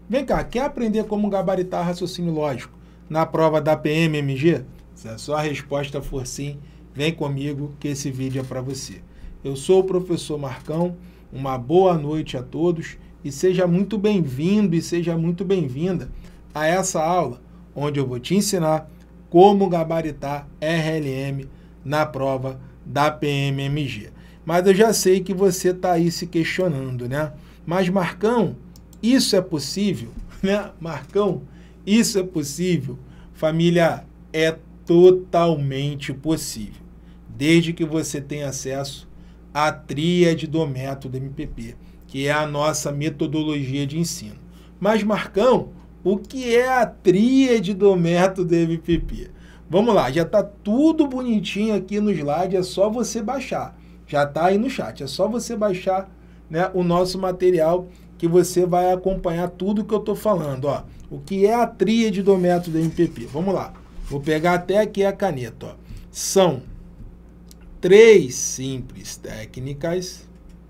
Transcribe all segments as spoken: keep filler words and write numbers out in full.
Vem cá, quer aprender como gabaritar raciocínio lógico na prova da P M M G? Se a sua resposta for sim, vem comigo que esse vídeo é para você. Eu sou o professor Marcão, uma boa noite a todos e seja muito bem-vindo e seja muito bem-vinda a essa aula, onde eu vou te ensinar como gabaritar R L M na prova da P M M G. Mas eu já sei que você está aí se questionando, né? Mas Marcão, isso é possível? Né? Marcão, isso é possível? Família, é totalmente possível, desde que você tenha acesso à tríade do método M P P, que é a nossa metodologia de ensino. Mas Marcão, o que é a tríade do método M P P? Vamos lá, já está tudo bonitinho aqui no slide, é só você baixar. Já está aí no chat, é só você baixar, né, o nosso material que você vai acompanhar tudo que eu estou falando. Ó. O que é a tríade do método M P P? Vamos lá, vou pegar até aqui a caneta. Ó. São três simples técnicas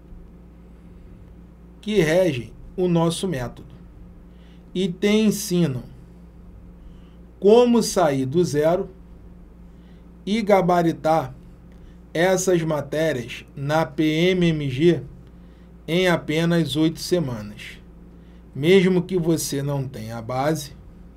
que regem o nosso método e te ensinam como sair do zero e gabaritar essas matérias na P M M G em apenas oito semanas, mesmo que você não tenha base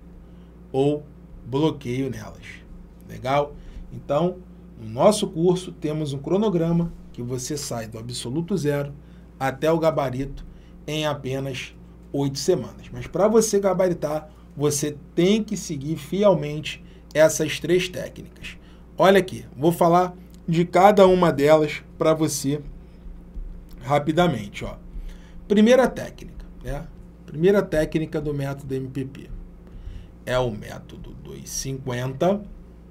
ou bloqueio nelas. Legal? Então, no nosso curso temos um cronograma que você sai do absoluto zero até o gabarito em apenas oito semanas. Mas para você gabaritar, você tem que seguir fielmente essas três técnicas. Olha aqui, vou falar de cada uma delas para você rapidamente. Ó. Primeira técnica, né? Primeira técnica do método M P P é o método duzentos e cinquenta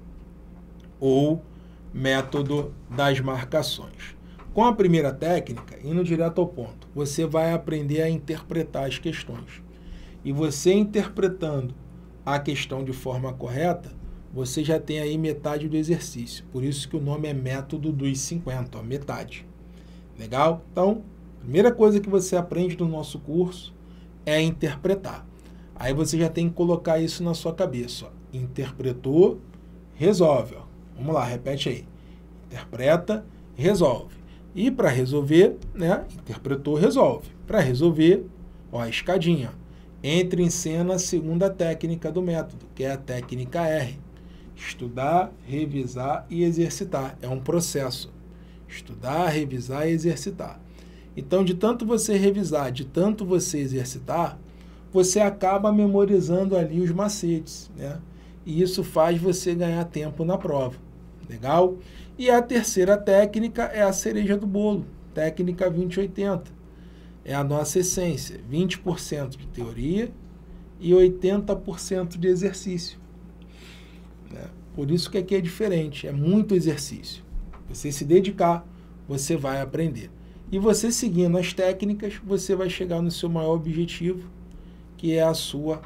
ou método das marcações. Com a primeira técnica, indo direto ao ponto, você vai aprender a interpretar as questões. E você interpretando a questão de forma correta, você já tem aí metade do exercício. Por isso que o nome é método dos cinquenta, ó, metade. Legal? Então, a primeira coisa que você aprende no nosso curso é interpretar. Aí você já tem que colocar isso na sua cabeça. Ó. Interpretou, resolve. Ó. Vamos lá, repete aí. Interpreta, resolve. E para resolver, né? Interpretou, resolve. Para resolver, ó, a escadinha. Entre em cena a segunda técnica do método, que é a técnica R. Estudar, revisar e exercitar. É um processo. Estudar, revisar e exercitar. Então, de tanto você revisar, de tanto você exercitar, você acaba memorizando ali os macetes, né? E isso faz você ganhar tempo na prova. Legal? E a terceira técnica é a cereja do bolo, técnica vinte e oitenta. É a nossa essência, vinte por cento de teoria e oitenta por cento de exercício. Né? Por isso que aqui é diferente, é muito exercício. Você se dedicar, você vai aprender. E você seguindo as técnicas, você vai chegar no seu maior objetivo, que é a sua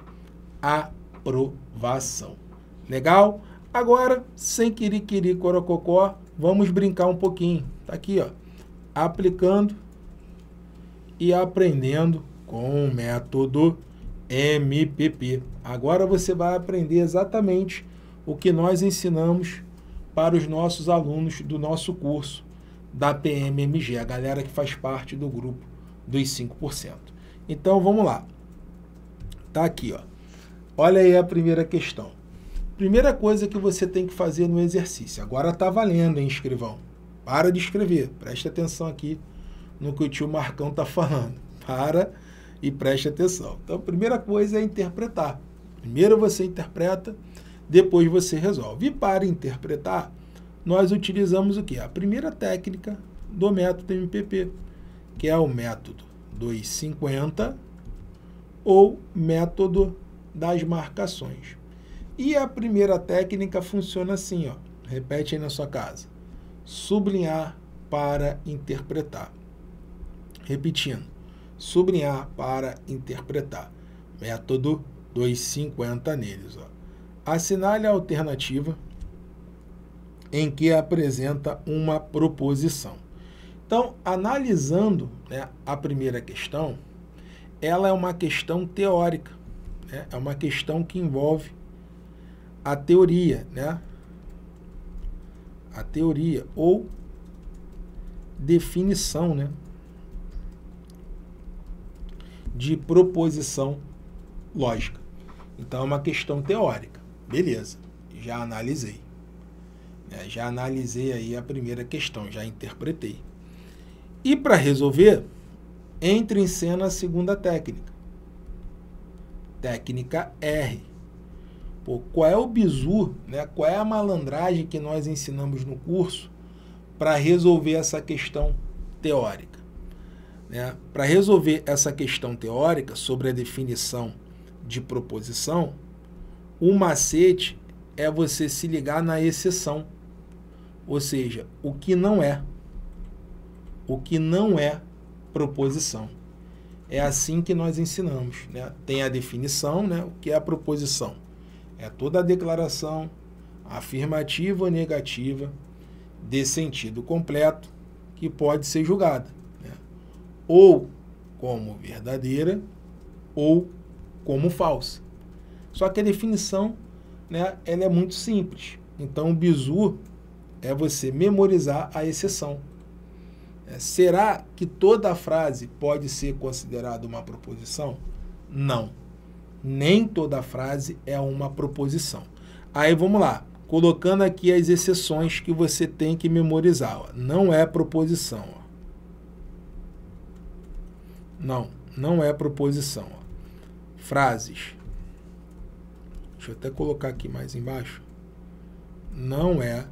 aprovação. Legal? Agora, sem querer corococó, vamos brincar um pouquinho. Tá aqui, ó, aplicando e aprendendo com o método M P P. Agora você vai aprender exatamente o que nós ensinamos para os nossos alunos do nosso curso da P M M G, a galera que faz parte do grupo dos cinco por cento. Então, vamos lá. Tá aqui, ó. Olha aí a primeira questão. Primeira coisa que você tem que fazer no exercício. Agora tá valendo, hein, escrivão? Para de escrever. Preste atenção aqui no que o tio Marcão tá falando. Para e preste atenção. Então, a primeira coisa é interpretar. Primeiro você interpreta, depois você resolve. E para interpretar, nós utilizamos o quê? A primeira técnica do método M P P, que é o método duzentos e cinquenta ou método das marcações. E a primeira técnica funciona assim, ó. Repete aí na sua casa. Sublinhar para interpretar. Repetindo. Sublinhar para interpretar. Método duzentos e cinquenta neles, ó. Assinale a alternativa em que apresenta uma proposição. Então, analisando, né, a primeira questão, ela é uma questão teórica, né? É uma questão que envolve a teoria, né? A teoria ou definição, né? De proposição lógica. Então, é uma questão teórica. Beleza, já analisei. É, já analisei aí a primeira questão, já interpretei. E para resolver, entra em cena a segunda técnica. Técnica R. Pô, qual é o bizu, né? Qual é a malandragem que nós ensinamos no curso para resolver essa questão teórica? Né? Para resolver essa questão teórica sobre a definição de proposição, o macete é você se ligar na exceção, ou seja, o que não é, o que não é proposição. É assim que nós ensinamos, né? Tem a definição, né? O que é a proposição? É toda a declaração afirmativa ou negativa de sentido completo que pode ser julgada, né? Ou como verdadeira ou como falsa. Só que a definição, né, ela é muito simples. Então, o bizu é você memorizar a exceção. É, será que toda a frase pode ser considerada uma proposição? Não. Nem toda a frase é uma proposição. Aí, vamos lá. Colocando aqui as exceções que você tem que memorizar. Ó. Não é proposição. Ó. Não, não é proposição. Ó. Frases. Deixa eu até colocar aqui mais embaixo. Não é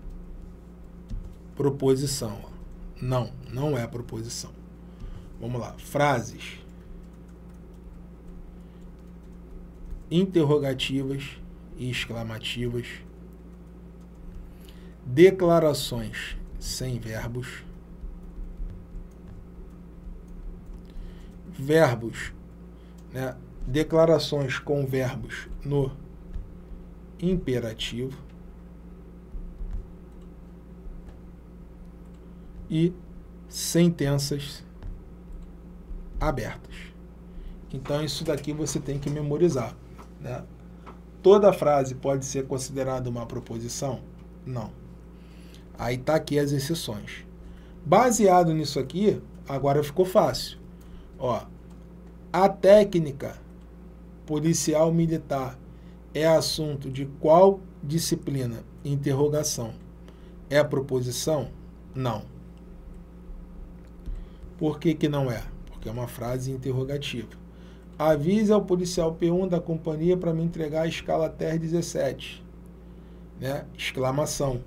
proposição. Ó. Não, não é proposição. Vamos lá. Frases interrogativas e exclamativas. Declarações sem verbos. Verbos, né? Declarações com verbos no imperativo. E sentenças abertas. Então, isso daqui você tem que memorizar, né? Toda frase pode ser considerada uma proposição? Não. Aí está aqui as exceções. Baseado nisso aqui, agora ficou fácil. Ó, a técnica policial militar é assunto de qual disciplina? Interrogação. É proposição? Não. Por que que não é? Porque é uma frase interrogativa. Avise ao policial P um da companhia para me entregar a escala T R dezessete. Né? Exclamação.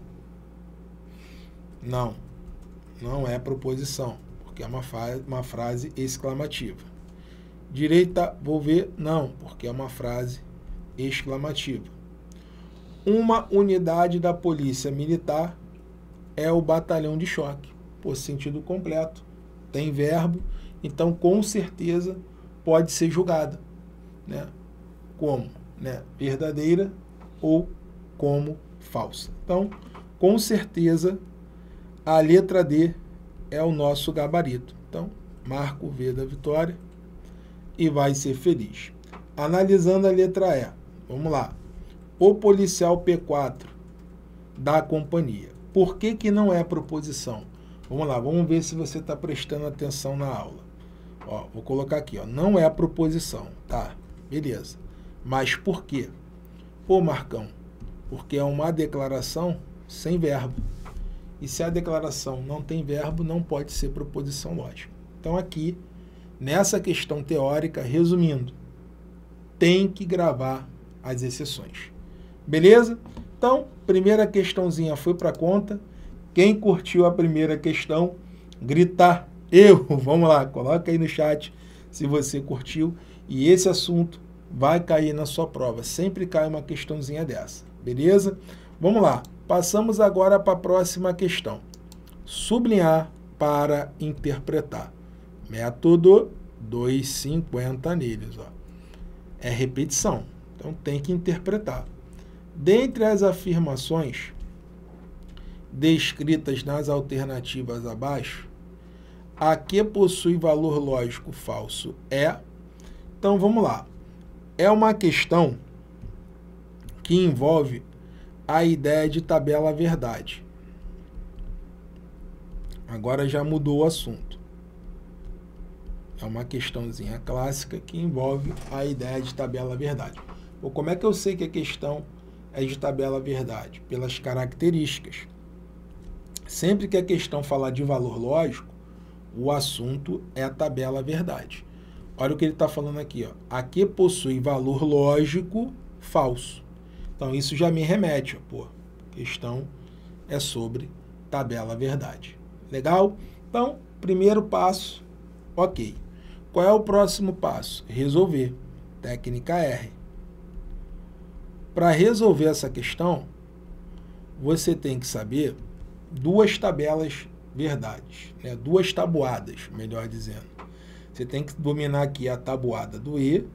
Não. Não é proposição, porque é uma, uma frase exclamativa. Direita, vou ver? Não, porque é uma frase exclamativa. Uma unidade da polícia militar é o batalhão de choque. Por sentido completo. Tem verbo, então com certeza pode ser julgada, né? Como, né? Verdadeira ou como falsa. Então, com certeza, a letra D é o nosso gabarito. Então, marca o V da vitória e vai ser feliz. Analisando a letra E, vamos lá. O policial P quatro da companhia. Por que que não é proposição? Vamos lá, vamos ver se você está prestando atenção na aula. Ó, vou colocar aqui, ó, não é proposição, tá? Beleza. Mas por quê? Pô, Marcão, porque é uma declaração sem verbo. E se a declaração não tem verbo, não pode ser proposição lógica. Então aqui, nessa questão teórica, resumindo, tem que gravar as exceções. Beleza? Então, primeira questãozinha foi para conta. Quem curtiu a primeira questão, grita eu. Vamos lá, coloca aí no chat se você curtiu. E esse assunto vai cair na sua prova. Sempre cai uma questãozinha dessa. Beleza? Vamos lá. Passamos agora para a próxima questão. Sublinhar para interpretar. Método duzentos e cinquenta neles. Ó. É repetição. Então tem que interpretar. Dentre as afirmações descritas nas alternativas abaixo, a que possui valor lógico falso é, Então, vamos lá. É uma questão que envolve a ideia de tabela verdade. Agora já mudou o assunto. É uma questãozinha clássica que envolve a ideia de tabela verdade. Bom, como é que eu sei que a questão é de tabela verdade? Pelas características. Sempre que a questão falar de valor lógico, o assunto é a tabela verdade. Olha o que ele está falando aqui, ó. A que possui valor lógico falso. Então, isso já me remete, ó, pô, a questão é sobre tabela verdade. Legal? Então, primeiro passo, ok. Qual é o próximo passo? Resolver. Técnica R. Para resolver essa questão, você tem que saber duas tabelas verdades, né? Duas tabuadas, melhor dizendo. Você tem que dominar aqui a tabuada do E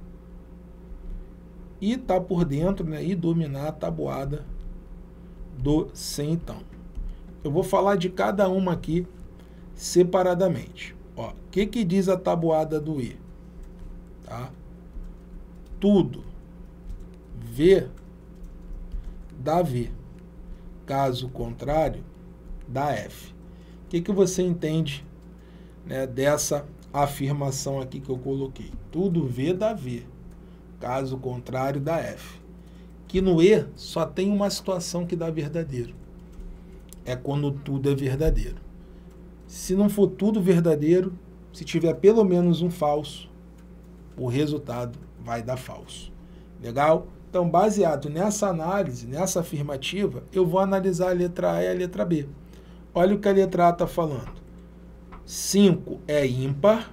e tá por dentro, né? E dominar a tabuada do centão. Eu vou falar de cada uma aqui separadamente. Ó, o que que diz a tabuada do E? Tá? Tudo V dá V. Caso contrário, dá F. O que que você entende, né, dessa afirmação aqui que eu coloquei? Tudo V dá V. Caso contrário, dá F. Que no E só tem uma situação que dá verdadeiro. É quando tudo é verdadeiro. Se não for tudo verdadeiro, se tiver pelo menos um falso, o resultado vai dar falso. Legal? Então, baseado nessa análise, nessa afirmativa, eu vou analisar a letra A e a letra B. Olha o que a letra A está falando. cinco é ímpar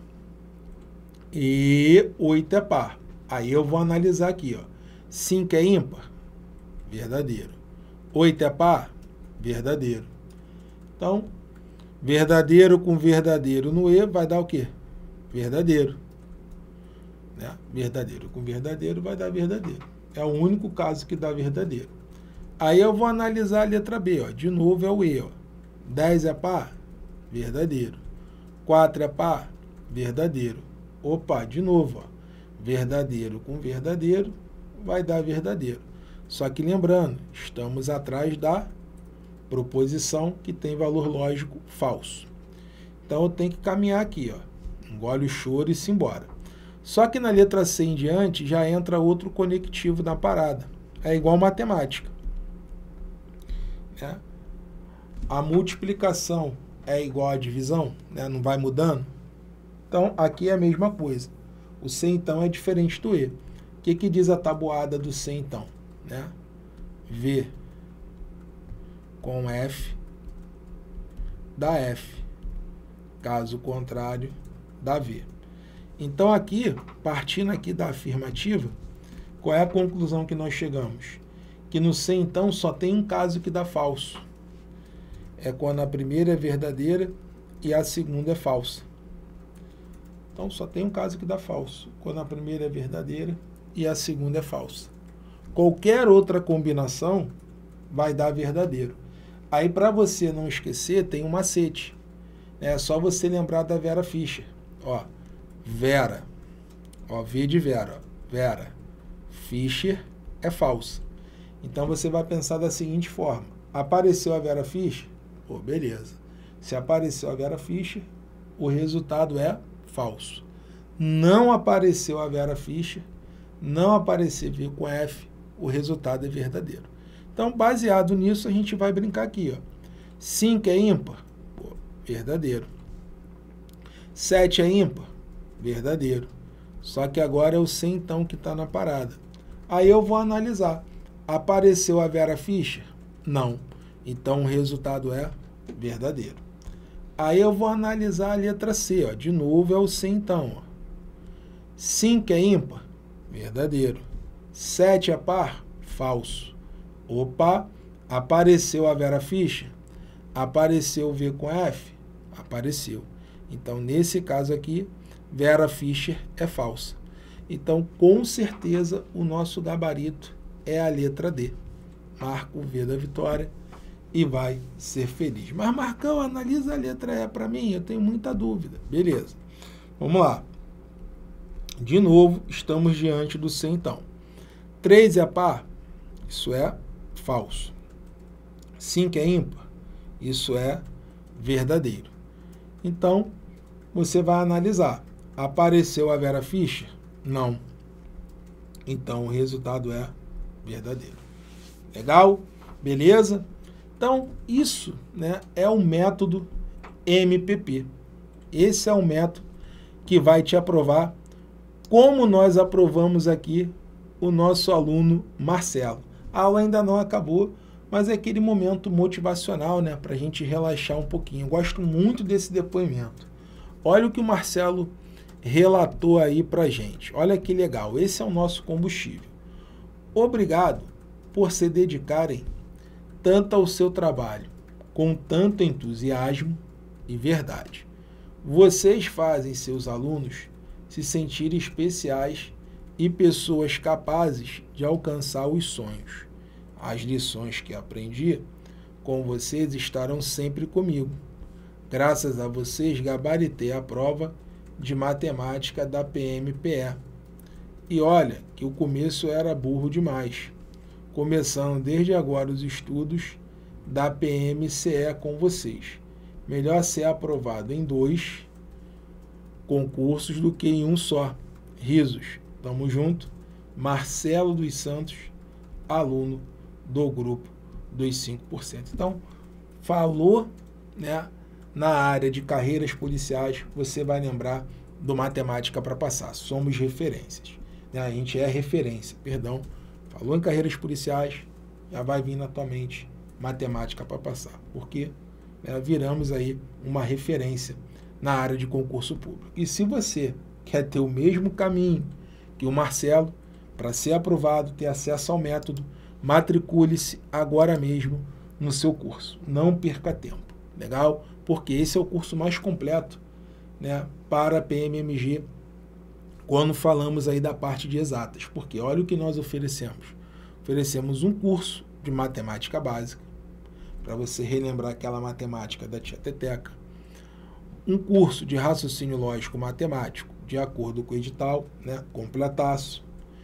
e oito é par. Aí eu vou analisar aqui, ó. cinco é ímpar? Verdadeiro. oito é par? Verdadeiro. Então, verdadeiro com verdadeiro no E vai dar o quê? Verdadeiro. Né? Verdadeiro com verdadeiro vai dar verdadeiro. É o único caso que dá verdadeiro. Aí eu vou analisar a letra B, ó. De novo é o E, ó. dez é par? Verdadeiro. quatro é par? Verdadeiro. Opa, de novo, ó. Verdadeiro com verdadeiro vai dar verdadeiro. Só que lembrando, estamos atrás da proposição que tem valor lógico falso. Então eu tenho que caminhar aqui, ó. Engole o choro e se embora. Só que na letra C em diante já entra outro conectivo na parada. É igual matemática. Né? A multiplicação é igual à divisão, né? Não vai mudando. Então aqui é a mesma coisa. O C então é diferente do E. O que que diz a tabuada do C então? Né? V com F dá F. Caso contrário, dá V. Então aqui, partindo aqui da afirmativa, qual é a conclusão que nós chegamos? Que no C então só tem um caso que dá falso. É quando a primeira é verdadeira e a segunda é falsa. Então só tem um caso que dá falso, quando a primeira é verdadeira e a segunda é falsa. Qualquer outra combinação vai dar verdadeiro. Aí, para você não esquecer, tem um macete. É só você lembrar da Vera Fischer. Ó, Vera, ó, V de Vera, ó, Vera, Fischer é falsa. Então você vai pensar da seguinte forma: apareceu a Vera Fischer? Pô, beleza. Se apareceu a Vera Fischer, o resultado é falso. Não apareceu a Vera Fischer, não aparecer V com F, o resultado é verdadeiro. Então, baseado nisso, a gente vai brincar aqui, ó. cinco é ímpar? Pô, verdadeiro. sete é ímpar? Verdadeiro. Só que agora é o C então que está na parada. Aí eu vou analisar. Apareceu a Vera Fischer? Não. Então, o resultado é verdadeiro. Aí eu vou analisar a letra C, ó. De novo é o C então, ó. cinco é ímpar? Verdadeiro. sete é par? Falso. Opa, apareceu a Vera Fischer? Apareceu o V com F? Apareceu. Então, nesse caso aqui, Vera Fischer é falsa. Então, com certeza, o nosso gabarito é a letra D. Marca o V da vitória e vai ser feliz. Mas, Marcão, analisa a letra E para mim, eu tenho muita dúvida. Beleza. Vamos lá. De novo, estamos diante do C, então. três é par? Isso é falso. cinco é ímpar? Isso é verdadeiro. Então, você vai analisar. Apareceu a Vera Fischer? Não. Então, o resultado é verdadeiro. Legal? Beleza? Então, isso, né, é o método M P P. Esse é o método que vai te aprovar, como nós aprovamos aqui o nosso aluno Marcelo. A aula ainda não acabou, mas é aquele momento motivacional, né, para a gente relaxar um pouquinho. Eu gosto muito desse depoimento. Olha o que o Marcelo relatou aí para a gente. Olha que legal, esse é o nosso combustível. Obrigado por se dedicarem tanto ao seu trabalho, com tanto entusiasmo e verdade. Vocês fazem seus alunos se sentirem especiais e pessoas capazes de alcançar os sonhos. As lições que aprendi com vocês estarão sempre comigo. Graças a vocês, gabaritei a prova de matemática da P M P E. E olha que o começo era burro demais. Começando desde agora os estudos da P M C E com vocês. Melhor ser aprovado em dois concursos do que em um só. Risos. Tamo junto. Marcelo dos Santos, aluno do grupo dos cinco por cento. Então, falou, né, na área de carreiras policiais, você vai lembrar do Matemática para Passar. Somos referências. Né? A gente é referência, perdão. Falou em carreiras policiais, já vai vir na tua mente Matemática para Passar. Porque, né, viramos aí uma referência na área de concurso público. E se você quer ter o mesmo caminho que o Marcelo, para ser aprovado, ter acesso ao método, matricule-se agora mesmo no seu curso. Não perca tempo. Legal? Porque esse é o curso mais completo, né, para P M M G, quando falamos aí da parte de exatas. Porque olha o que nós oferecemos. Oferecemos um curso de matemática básica, para você relembrar aquela matemática da tia Teteca. Um curso de raciocínio lógico matemático, de acordo com o edital, né, completaço.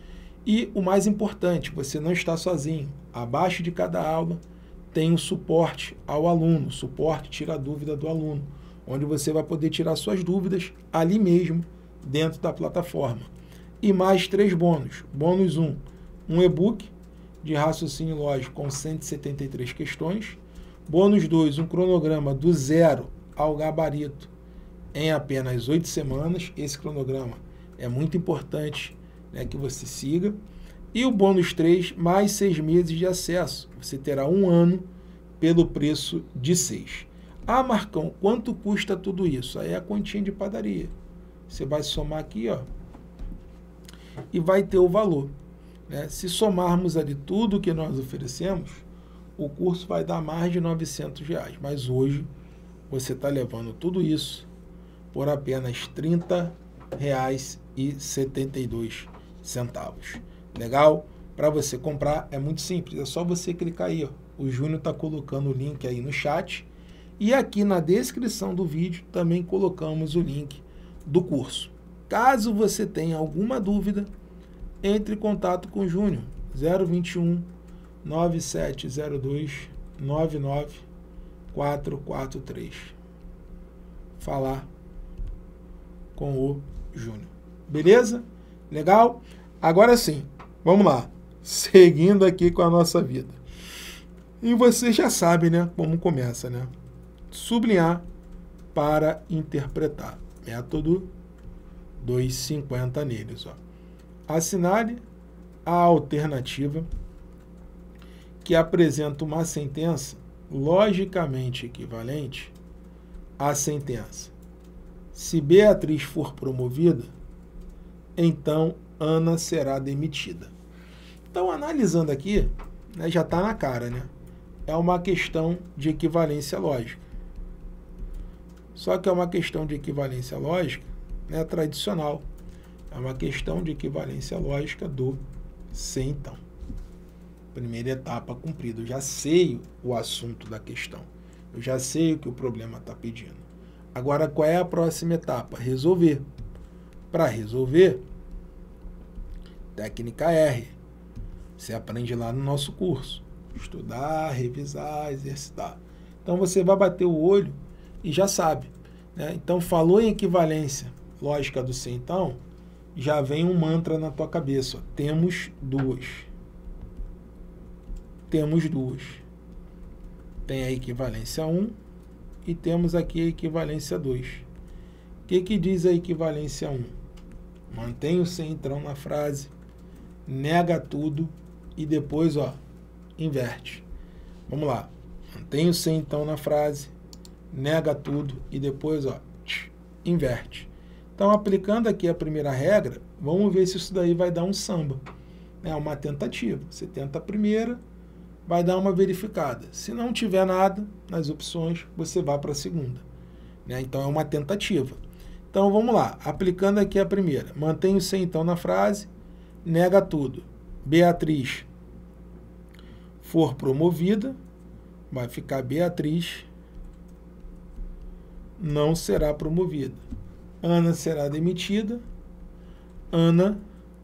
E o mais importante, você não está sozinho. Abaixo de cada aula tem um suporte ao aluno, suporte tira a dúvida do aluno, onde você vai poder tirar suas dúvidas ali mesmo, dentro da plataforma. E mais três bônus. Bônus um, um e-book de raciocínio lógico com cento e setenta e três questões. Bônus dois, um cronograma do zero ao gabarito em apenas oito semanas. Esse cronograma é muito importante, né, que você siga. E o bônus três, mais seis meses de acesso. Você terá um ano pelo preço de seis. Ah, Marcão, quanto custa tudo isso? Aí é a continha de padaria. Você vai somar aqui, ó, e vai ter o valor. Né? Se somarmos ali tudo que nós oferecemos, o curso vai dar mais de novecentos reais. Mas hoje você está levando tudo isso por apenas trinta reais e setenta e dois centavos. Legal? Para você comprar é muito simples, é só você clicar aí, ó. O Júnior está colocando o link aí no chat e aqui na descrição do vídeo também colocamos o link do curso. Caso você tenha alguma dúvida, entre em contato com o Júnior, zero vinte e um, nove sete zero dois, nove nove quatro quatro três. Falar com o Júnior. Beleza? Legal? Agora sim, vamos lá. Seguindo aqui com a nossa vida. E você já sabe, né, como começa, né? Sublinhar para interpretar. Método duzentos e cinquenta neles, ó. Assinale a alternativa que apresenta uma sentença logicamente equivalente à sentença. Se Beatriz for promovida, então Ana será demitida. Então, analisando aqui, né, já está na cara, né? É uma questão de equivalência lógica. Só que é uma questão de equivalência lógica, né, tradicional. É uma questão de equivalência lógica do se então. Primeira etapa cumprida. Eu já sei o assunto da questão. Eu já sei o que o problema está pedindo. Agora, qual é a próxima etapa? Resolver. Para resolver, Técnica R. Você aprende lá no nosso curso. Estudar, revisar, exercitar. Então você vai bater o olho e já sabe, né? Então falou em equivalência lógica do C, então já vem um mantra na tua cabeça. Ó. Temos duas. Temos duas. Tem a equivalência um e temos aqui a equivalência dois. O que, que diz a equivalência um? Mantém o centrão na frase, nega tudo e depois, ó, inverte. Vamos lá. Mantém o centrão na frase, nega tudo e depois, ó, inverte. Então, aplicando aqui a primeira regra, vamos ver se isso daí vai dar um samba. É uma tentativa. Você tenta a primeira, vai dar uma verificada. Se não tiver nada nas opções, você vai para a segunda. Né? Então, é uma tentativa. Então, vamos lá. Aplicando aqui a primeira. Mantém o C, então, na frase, nega tudo. Beatriz for promovida, vai ficar Beatriz não será promovida. Ana será demitida. Ana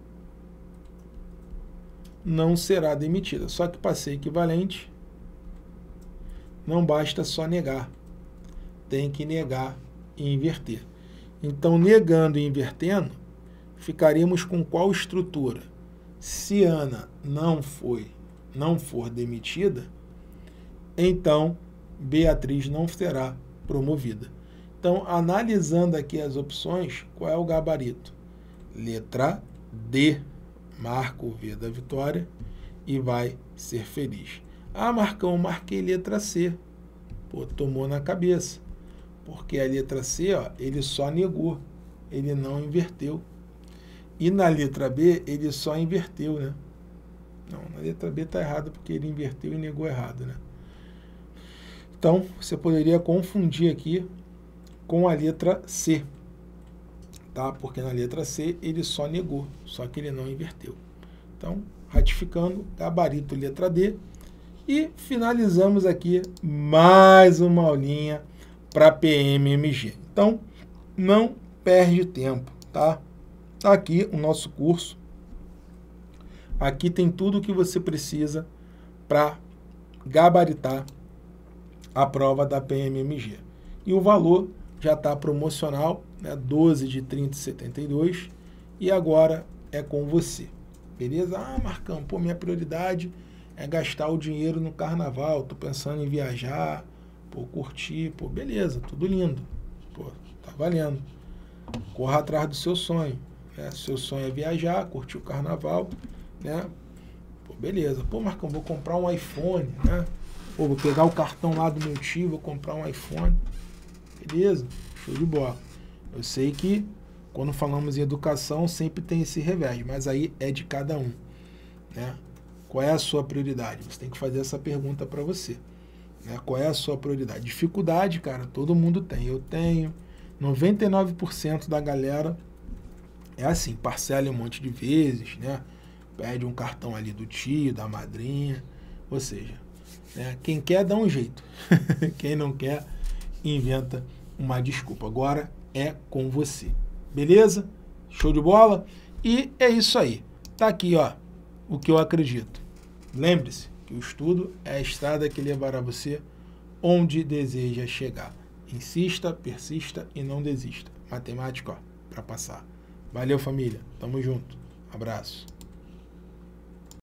não será demitida. Só que passei equivalente. Não basta só negar. Tem que negar e inverter. Então, negando e invertendo, ficaríamos com qual estrutura? Se Ana não foi, não for demitida, então Beatriz não será promovida. Então, analisando aqui as opções, qual é o gabarito? Letra D, marca o V da vitória e vai ser feliz. Ah, Marcão, marquei letra C. Pô, tomou na cabeça. Porque a letra C, ó, ele só negou, ele não inverteu. E na letra B, ele só inverteu, né? Não, na letra B está errado porque ele inverteu e negou errado, né? Então, você poderia confundir aqui com a letra C, tá? Porque na letra C ele só negou, só que ele não inverteu. Então, ratificando, gabarito letra D. E finalizamos aqui mais uma aulinha para P M M G. Então, não perde tempo, tá? Tá aqui o nosso curso. Aqui tem tudo o que você precisa para gabaritar a prova da P M M G. E o valor já está promocional, né? doze de trinta e setenta e dois, e agora é com você. Beleza? Ah, Marcão, pô, minha prioridade é gastar o dinheiro no carnaval, tô pensando em viajar, pô, curtir, pô, beleza, tudo lindo, pô, tá valendo. Corra atrás do seu sonho, né? Seu sonho é viajar, curtir o carnaval, né? Pô, beleza. Pô, Marcão, vou comprar um iPhone, né? Pô, vou pegar o cartão lá do meu tio, vou comprar um iPhone. Beleza? Show de bola. Eu sei que quando falamos em educação sempre tem esse revés, mas aí é de cada um, né? Qual é a sua prioridade? Você tem que fazer essa pergunta para você, né? Qual é a sua prioridade? Dificuldade, cara, todo mundo tem. Eu tenho. noventa e nove por cento da galera é assim, parcela um monte de vezes, né? Pede um cartão ali do tio, da madrinha, ou seja, né? Quem quer dá um jeito, quem não quer inventa uma desculpa. Agora é com você, beleza? Show de bola? E é isso aí, tá aqui, ó, o que eu acredito. Lembre-se que o estudo é a estrada que levará você onde deseja chegar. Insista, persista e não desista. Matemática, ó, para passar. Valeu, família. Tamo junto. Abraço.